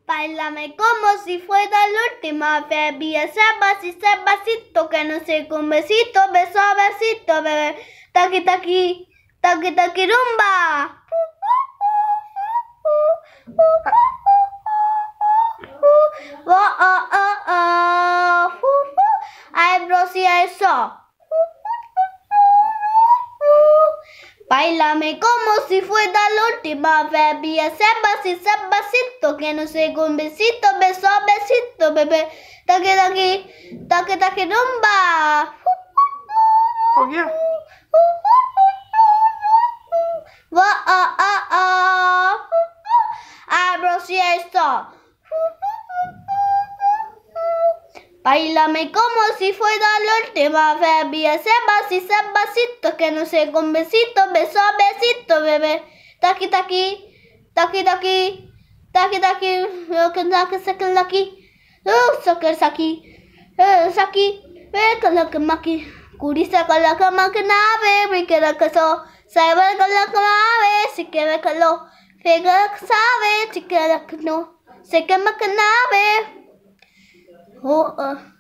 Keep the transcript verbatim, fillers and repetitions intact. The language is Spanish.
Báilame como si fuera la última vez. Vi ese vasito, ese vasito que no sé, con besito, beso, besito, bebé. Taqui, taqui, taqui, taqui, rumba. Oh, oh, oh, oh. Ay, bro, sí, eso. Báilame como si fuera la última vez. Vi ese vasito, ese vasito que no sé, con besito, beso, besito, bebé. Taqui, taqui, taqui, taqui, rumba. Oh, yeah. Oh, oh, oh, oh. Ay, bro, sí, eso. Báilame como si fuera la última vez. Vi ese vasito, ese vasito que no sé, con besito, beso, besito, bebé. Taqui, taqui, taqui, taqui, taqui, taqui, taqui, taqui, taqui, sakir saki, saki, kalak maki, kurisa kalak makinabe, bikera kaso, sabe kalak mabe, sikere kalo, fega sabe, sikere kano, seke makinabe. Oh, uh.